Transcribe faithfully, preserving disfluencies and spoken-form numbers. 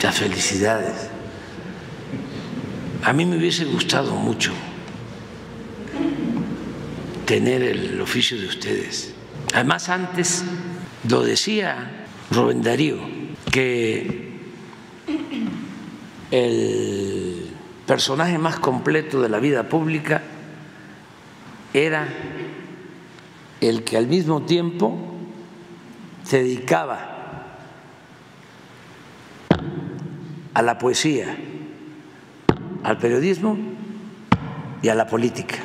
Muchas felicidades. A mí me hubiese gustado mucho tener el oficio de ustedes. Además, antes lo decía Rubén Darío, que el personaje más completo de la vida pública era el que al mismo tiempo se dedicaba a la poesía, al periodismo y a la política.